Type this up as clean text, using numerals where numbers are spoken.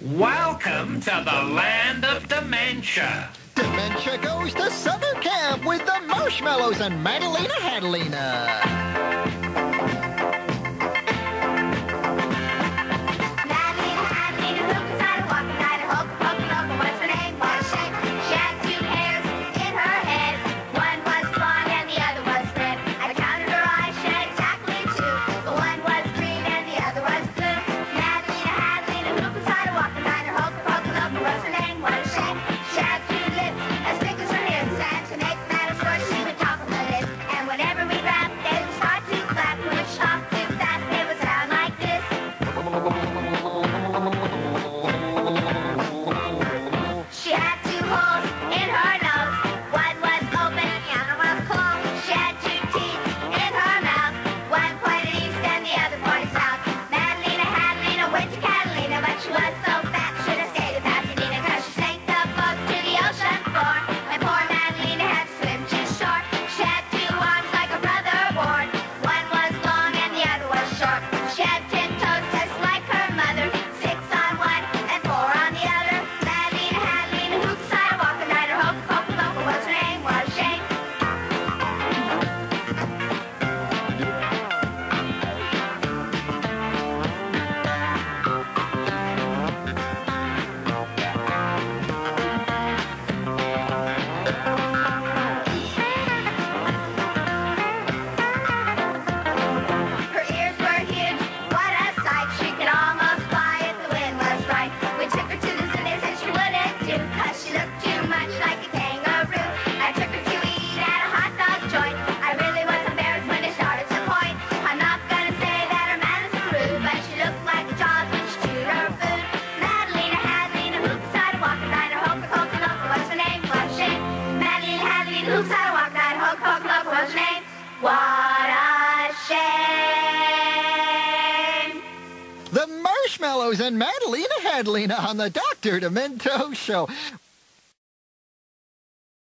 Welcome to the land of dementia. Dementia goes to summer camp with the Marshmallows and Madalena Hadalina. The Marshmallows and Madalena Hadalina on the Dr. Demento Show.